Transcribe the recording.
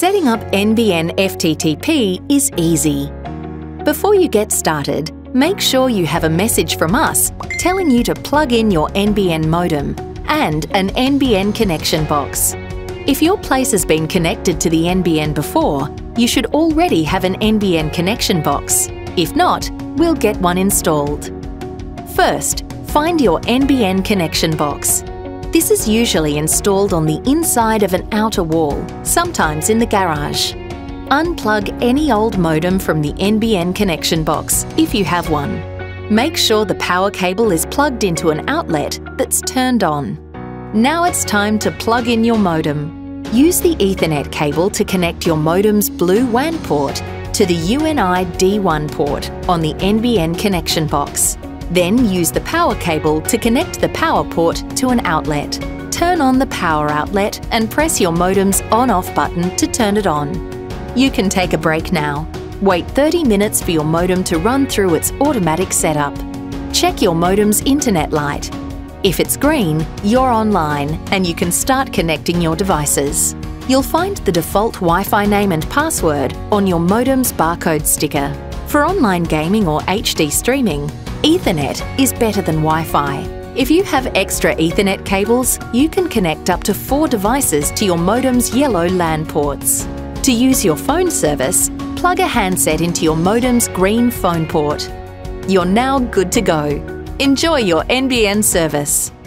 Setting up NBN FTTP is easy. Before you get started, make sure you have a message from us telling you to plug in your NBN modem and an NBN connection box. If your place has been connected to the NBN before, you should already have an NBN connection box. If not, we'll get one installed. First, find your NBN connection box. This is usually installed on the inside of an outer wall, sometimes in the garage. Unplug any old modem from the NBN connection box, if you have one. Make sure the power cable is plugged into an outlet that's turned on. Now it's time to plug in your modem. Use the Ethernet cable to connect your modem's blue WAN port to the UNI D1 port on the NBN connection box. Then use the power cable to connect the power port to an outlet. Turn on the power outlet and press your modem's on-off button to turn it on. You can take a break now. Wait 30 minutes for your modem to run through its automatic setup. Check your modem's internet light. If it's green, you're online and you can start connecting your devices. You'll find the default Wi-Fi name and password on your modem's barcode sticker. For online gaming or HD streaming, Ethernet is better than Wi-Fi. If you have extra Ethernet cables, you can connect up to 4 devices to your modem's yellow LAN ports. To use your phone service, plug a handset into your modem's green phone port. You're now good to go. Enjoy your NBN service.